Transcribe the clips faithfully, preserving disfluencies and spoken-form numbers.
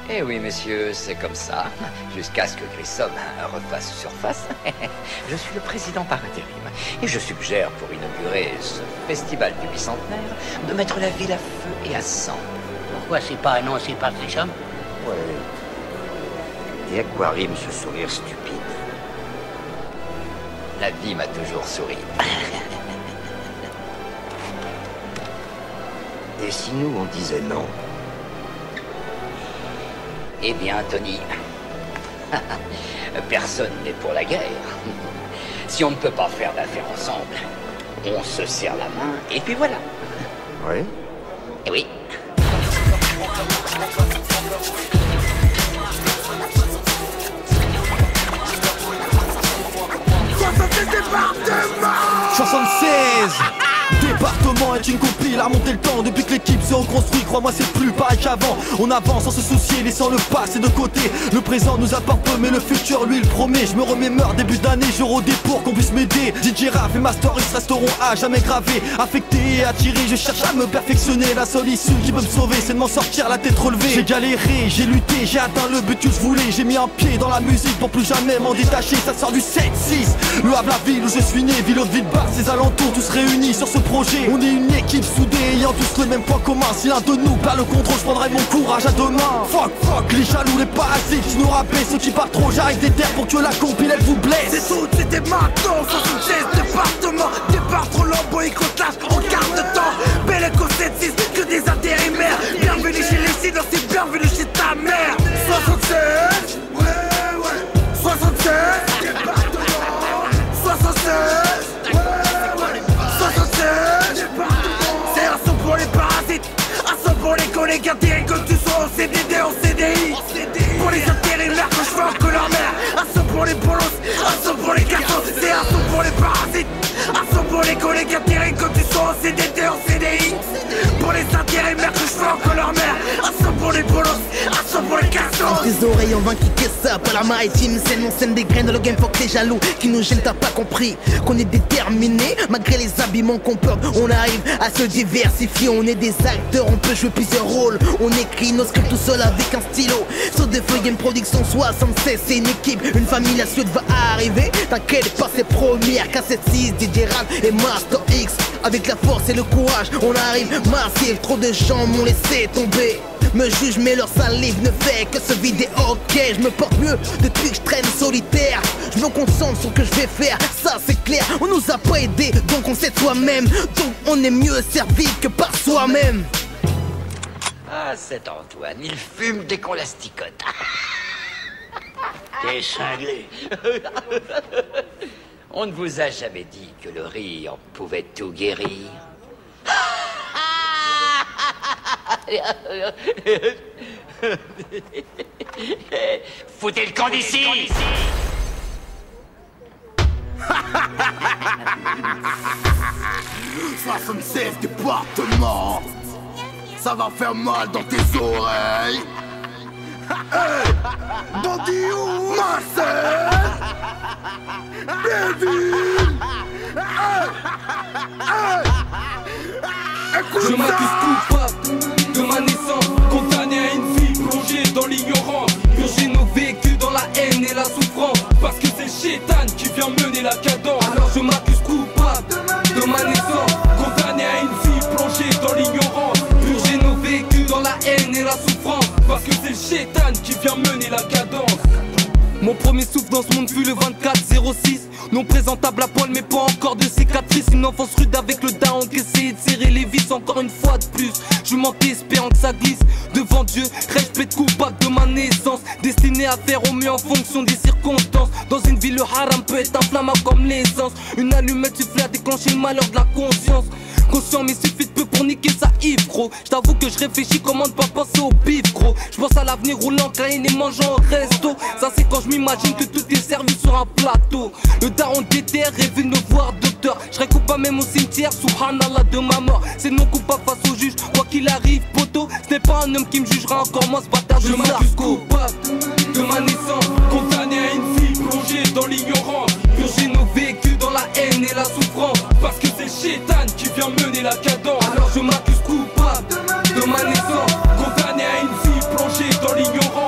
Eh oui, messieurs, c'est comme ça, jusqu'à ce que Grissom refasse surface. Je suis le président par intérim, et je suggère, pour inaugurer ce festival du bicentenaire, de mettre la ville à feu et à sang. Pourquoi c'est pas annoncé par Grissom? Ouais. Et à quoi rime ce sourire stupide? La vie m'a toujours souri. Et si nous, on disait non? Eh bien, Tony, personne n'est pour la guerre. Si on ne peut pas faire d'affaires ensemble, on se serre la main, et puis voilà. Oui? Eh oui. soixante-seize département est une copie, il a remonté le temps depuis que l'équipe se reconstruit. Crois-moi, c'est plus pareil qu'avant. On avance sans se soucier, laissant le passé de côté. Le présent nous apporte peu, mais le futur, lui, il promet. Je me remémore, début d'année, je rôdais pour qu'on puisse m'aider. D J Raph et Masteris resteront à jamais gravés. Affecté et attiré, je cherche à me perfectionner. La seule issue qui peut me sauver, c'est de m'en sortir la tête relevée. J'ai galéré, j'ai lutté, j'ai atteint le but que je voulais. J'ai mis un pied dans la musique pour plus jamais m'en détacher. Ça sort du sept six, le Havre, la ville où je suis né. Ville haute, ville basse, ses alentours, tous réunis sur ce projet. On est une équipe soudée, ayant tous le même point commun. Si l'un de nous perd le contrôle, je prendrai mon courage à deux mains. Fuck, fuck, les jaloux, les parasites qui nous rappellent. Ceux qui partent trop, j'arrive des terres pour que la compile elle vous blesse. C'est tout, c'était maintenant, soixante-seize départements. Départ trop long, boycottage en quart de temps. Belle éco sept six, que des intérimaires. Bienvenue chez les silos, c'est bienvenue chez ta mère. soixante-seize, ouais, ouais. soixante-seize, département. soixante-seize, ouais, ouais. soixante-seize, c'est un son pour les parasites, un son pour les collègues intérim, que tu sois au C D D, au C D I. Pour les intérimaires, que je vois que leur mère. Un son pour les polos, un son pour les garçons. C'est un son pour les parasites, un son pour les collègues intérim, que tu sois au C D D, au C D I. Pour les intérimaires, que je vois que leur mère. Un son pour les polos, un son pour les garçons. Tes oreilles ont vaincu que ça, pas la maritime. C'est non, scène des graines dans le game, faut que t'es jaloux. Qui nous gêne, t'as pas compris qu'on est déterminé. Malgré les habillements qu'on porte, on arrive à se diversifier. On est des acteurs, on peut jouer plusieurs rôles. On écrit nos scripts tout seul avec un stylo. Sur des feuilles, game production soixante-seize, c'est une équipe. Une famille, la suite va arriver. T'inquiète pas, c'est première. K sept six, D J Raph et Master X. Avec la force et le courage, on arrive massif. Trop de gens m'ont laissé tomber. Me juge mais leur salive ne fait que se vider. Ok, je me porte mieux depuis que je traîne solitaire. Je me concentre sur ce que je vais faire, ça c'est clair. On nous a pas aidé, donc on sait soi-même. Donc on est mieux servi que par soi-même. Ah, cet Antoine, il fume dès qu'on l'asticote. T'es cinglé. On ne vous a jamais dit que le rire pouvait tout guérir? Foutez le camp d'ici! soixante-seize départements, ça va faire mal dans tes oreilles. Hey, bandit ou Marcel, Belleville. Hey, hey, écoute je m'accuse coupable de ma naissance, condamné à une vie plongée dans l'ignorance, purger nos vécus dans la haine et la souffrance, parce que c'est le chétan qui vient mener la cadence. Alors je m'accuse coupable de ma naissance, condamné à une vie plongée dans l'ignorance, purger nos vécus dans la haine et la souffrance, parce que c'est le chétan qui vient mener la cadence. Mon premier souffle dans ce monde fut le vingt-quatre zéro six. Non présentable à poil mais pas encore de cicatrices. Une enfance rude avec le daron qui essayait de serrer les vis. Encore une fois de plus, je mentais espérant que ça glisse. Devant Dieu, respect coupable de ma naissance, destiné à faire au mieux en fonction des circonstances. Dans une ville le haram peut être inflammable comme l'essence. Une allumette suffit à déclencher le malheur de la conscience. Conscient mais suffit de peu pour niquer ça Yves gros. J't'avoue que je réfléchis comment ne pas penser au bif gros. J'pense à l'avenir roulant, caïne et mangeant au resto. Ça c'est quand je m'imagine que tout est servi sur un plateau. Le daron déterre, rêve de me voir docteur. J'serais coupable même au cimetière, subhanallah de ma mort. C'est non coupable face au juge, quoi qu'il arrive poteau. Ce n'est pas un homme qui me jugera encore moi ce bâtard de narco. Je m'accuse coupable de ma naissance, condamné à une vie plongée dans l'ignorance, purger nos vécus dans la haine et la souffrance, parce que c'est le chétan qui vient mener la cadence. Alors je m'accuse coupable de ma naissance, condamné à une vie plongée dans l'ignorance,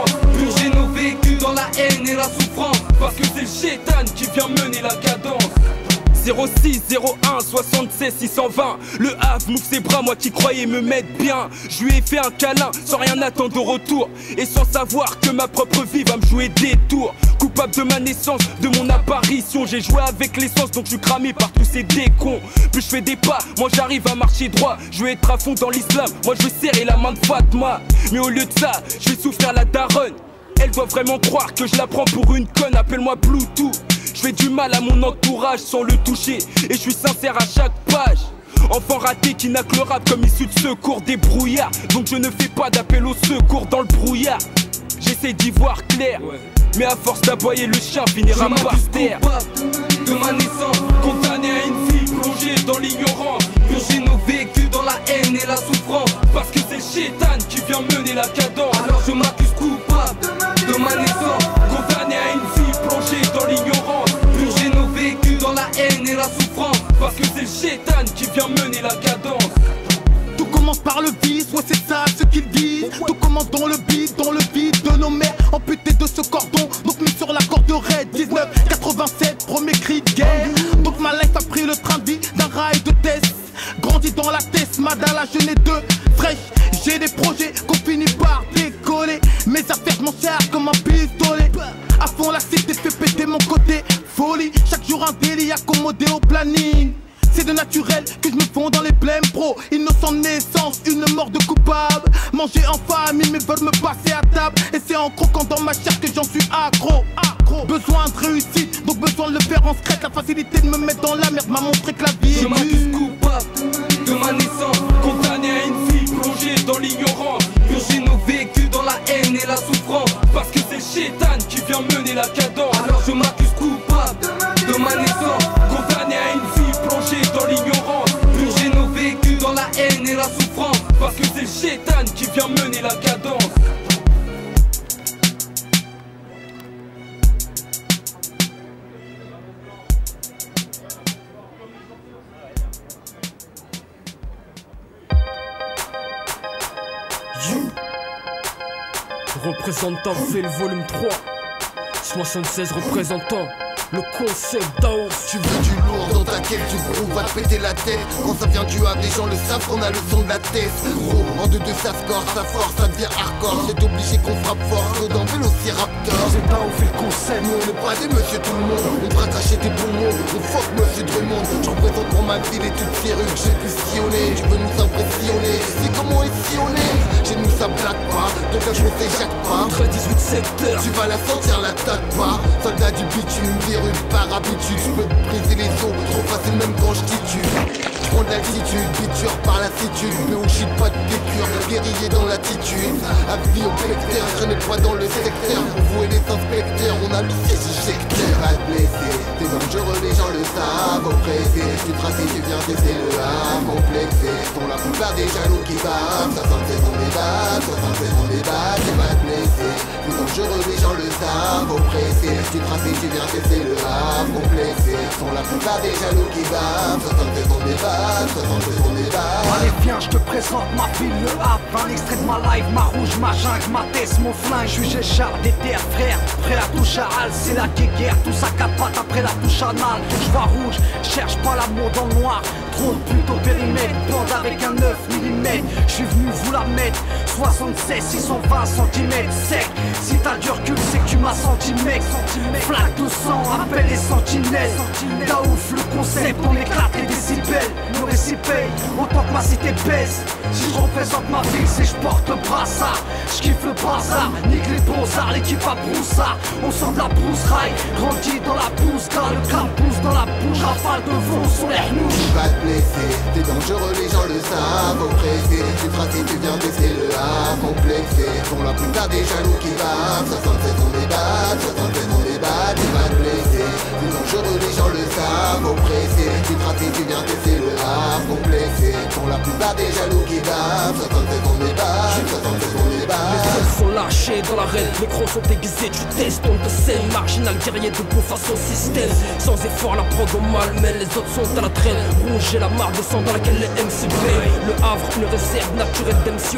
parce que c'est le chétan qui vient mener la cadence. Zéro six zéro un soixante-seize six cent vingt. Le Havre m'ouvre ses bras, moi qui croyais me mettre bien. Je lui ai fait un câlin sans rien attendre au retour, et sans savoir que ma propre vie va me jouer des tours. Coupable de ma naissance, de mon apparition, j'ai joué avec l'essence donc je suis cramé par tous ces décons. Plus je fais des pas, moi j'arrive à marcher droit. Je veux être à fond dans l'islam, moi je veux serrer la main de Fatma. Mais au lieu de ça, je vais souffrir la daronne. Elle doit vraiment croire que je la prends pour une conne, appelle-moi Bluetooth. Je fais du mal à mon entourage sans le toucher, et je suis sincère à chaque page. Enfant raté qui n'a que le rap comme issue de secours des brouillards. Donc je ne fais pas d'appel au secours dans le brouillard. J'essaie d'y voir clair, ouais. Mais à force d'aboyer le chien finira par terre. De ma naissance, condamné à une vie plongée dans l'ignorance, purger nos vécus dans la haine et la souffrance, parce que c'est le chétan qui vient mener la cadence. Alors je m'accuse coupable de ma naissance, condamné à une vie plongée dans l'ignorance, purger nos vécus dans la haine et la souffrance, parce que c'est le chétan qui vient mener la cadence. Tout commence par le vice, ouais c'est ça ce qu'ils disent. Tout commence dans le beat, dans le vide de nos mères amputées de ce cordon, donc mis sur la corde raide. Dix-neuf quatre-vingt-sept, premier cri de guerre. Donc ma life a pris le train de vie d'un rail de test. Grandi dans la tête, madala, je n'ai deux fraîche. J'ai des projets qu'on finit par décoller. Mes affaires m'en servent comme un pistolet. À fond la cité fait péter mon côté folie. Chaque jour un délit accommodé au planning. C'est de naturel que je me fonds dans les blèmes pro. Innocent de naissance, une mort de coupable. Manger en famille mais veulent me passer à table. Et c'est en croquant dans ma chair que j'en suis accro, accro. Besoin de réussite, donc besoin de le faire en secret. La facilité de me mettre dans la merde m'a montré que la vie est je m'accuse coupable de ma naissance, condamné à une vie plongée dans l'ignorance, purger nos vécus dans la haine et la souffrance, parce que c'est le chétan qui vient mener la cadence. Alors je m'accuse coupable de ma naissance, condamné à une vie plongée dans l'ignorance, purger nos vécus dans la haine et la souffrance, parce que c'est le chétan qui vient mener la cadence. Représentant fait le volume trois, soixante-seize représentants, le concept d'A O F. Tu veux du lourd dans ta quête, tu gros va te péter la tête. Quand ça vient du Havre, les gens le savent qu'on a le son de la tête. Gros, en deux deux ça score, ça force, ça devient hardcore. C'est obligé qu'on frappe fort, dans Vélociraptor. C'est pas on fait le concept, nous on n'est pas des monsieur tout le monde. On devrait cacher tes poumons, on fuck monsieur Drummond. J'en représente pour ma ville et toutes ces rues que j'ai pu sillonner. Tu veux nous impressionner, c'est comment ici on est. Chez nous ça blague pas, donc là je me fais jacques pas. dix-huit secteurs, tu vas la sentir, l'attaque pas. Soldat du bitume, verru par habitude. Je peux te briser les os, trop facile même quand je titube. Je prends de l'altitude, biture par lassitude. Mais on chie pas de piqûre, guerrier dans l'attitude. Avis au plecteur, je n'ai pas dans le secteur. Pour vous et les inspecteurs, on a le siège éjecteur. Pas de blessé, t'es dangereux, les gens le savent. Oppressé, tu traces et tu viens tester le âme. Complexé, sont la plupart des jaloux qui bavent. soixante-seize on débat, soixante-seize on débat. T'es pas blessé, t'es dangereux, les gens le savent. Oppressé, tu traces et tu viens tester le âme. Complexé, sont la plupart des jaloux qui bavent. soixante-seize on débat, soixante-seize on débat. Allez viens, je te présente ma ville, le Havre. Un extrait de ma life, ma rouge, ma jungle, ma tête, mon flingue. Je suis Géchard, des terres, frère, prêt à toucher à Hal. C'est la guerre, tout ça quatre pattes après la touche anale. Je vois rouge, cherche pas l'amour dans le noir. Trop de pute au périmètre, bande avec un neuf millimètres. Je suis venu vous la mettre, soixante-seize six cent vingt centimètres sec. Si t'as du recul, c'est que tu m'as senti mec. Flaque de sang, appelle les sentinelles. T'as ouf le concept, on éclate les décibels. Le récit paye, autant que ma cité pèse. Si je représente ma ville, c'est je porte le brassard. Je kiffe le bazar, nique les beaux-arts, l'équipe à broussard. On sent de la broussaille, grandit dans la bouse. Car le crâne pousse dans la bouche, rafale de vent sur les hnouches. Pas de blessé, t'es dangereux, les gens le savent. Oppressé, tu traces et tu viens tester le Havre. Complexé, sont la plupart des jaloux qui bavent. soixante-seize on débat, soixante-seize on débat. T'es pas de blessé, t'es dangereux, les gens le savent. Oppressé, tu traces et tu viens tester le Havre. Complexé, sont la plupart des jaloux qui bavent. soixante-seize on débat, soixante-seize on débat. Les seuls sont lâchés dans l'arène, les gros sont aiguisés, tu testes, on te sait. Marginal guerrier debout face au système. Sans effort la prod au mal, mais les autres sont à la traîne. Rouge et la marque de sang dans laquelle les M C payent. Le Havre, une réserve naturelle d'M C